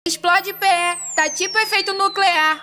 Explode pé, tá tipo efeito nuclear.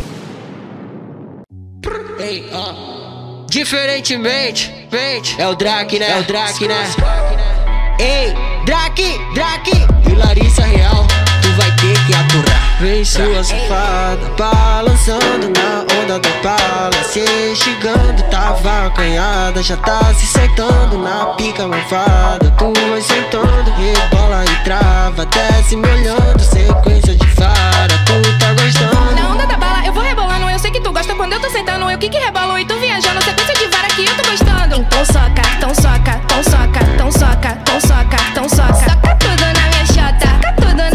Ei, diferentemente, é o Drake, né? É o Drake, né? Ei, Drake, e Larissa Real, tu vai ter que aturar. Vem sua safada, balançando na onda do bala. Se chegando, tava acanhada, já tá se sentando na pica malvada. Tu vai sentando, rebola e trava, desce me olhando, sequência de vara. Tu tá gostando? Na onda da bala eu vou rebolando, eu sei que tu gosta quando eu tô sentando. Eu que rebolou e tu viajando, sequência de vara que eu tô gostando. Então soca, então soca, então soca, então soca, então soca, então soca. Soca tudo na minha chota, soca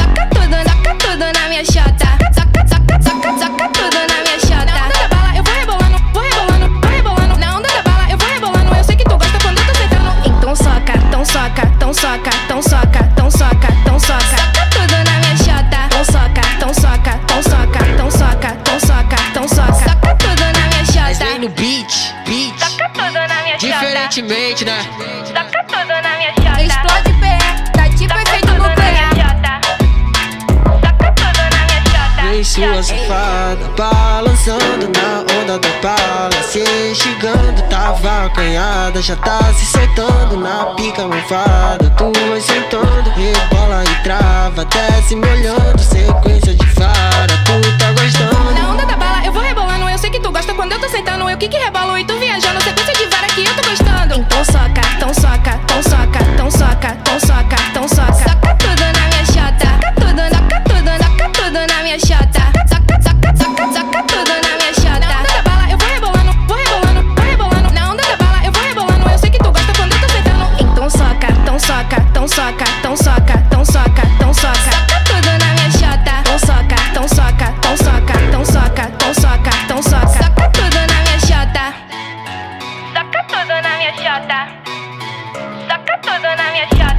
tudo na minha chota. Soca tudo na minha chota. Na onda da bala eu vou rebolando, vou rebolando, vou rebolando. Na onda da bala eu vou rebolando, eu sei que tu gosta quando eu tô sentando. Então soca, então soca, então soca, então soca, então soca, então soca. Soca tudo na minha chota. Então soca, então soca, então soca, então soca, então soca, então soca. Soca tudo na minha chota. Mas vem no beat. Soca tudo na minha chota. Diferentemente, né? Soca tudo na minha chota. Explode pé, tá tipo efeito nuclear. Soca tudo na minha chota. Vem sua safada, balançando na onda da bala. Se chegando, tava acanhada, já tá se sentando na pica malvada. Tu vai sentando, rebola e trava, desce me olhando, sequência de vara. Tu tá gostando? Na onda da bala eu vou rebolando, eu sei que tu gosta quando eu tô sentando. Eu que rebolo e tu viajando, sequência de vara que eu tô gostando. Então soca, então soca, então soca, então soca, então soca, então soca. Soca tudo na minha chota. Soca tudo na minha chota. Soca tudo na minha chota. Na onda da bala eu vou rebolando, vou rebolando, vou rebolando. Na onda da bala eu vou rebolando, eu sei que tu gosta quando eu tô sentando. Então soca, então soca, então soca, então soca, então soca, então soca. Soca tudo na minha chota. Então soca, então soca, então soca, então soca, então soca, então soca. Soca tudo na minha chota. Soca tudo na minha chota. Soca tudo na minha chota.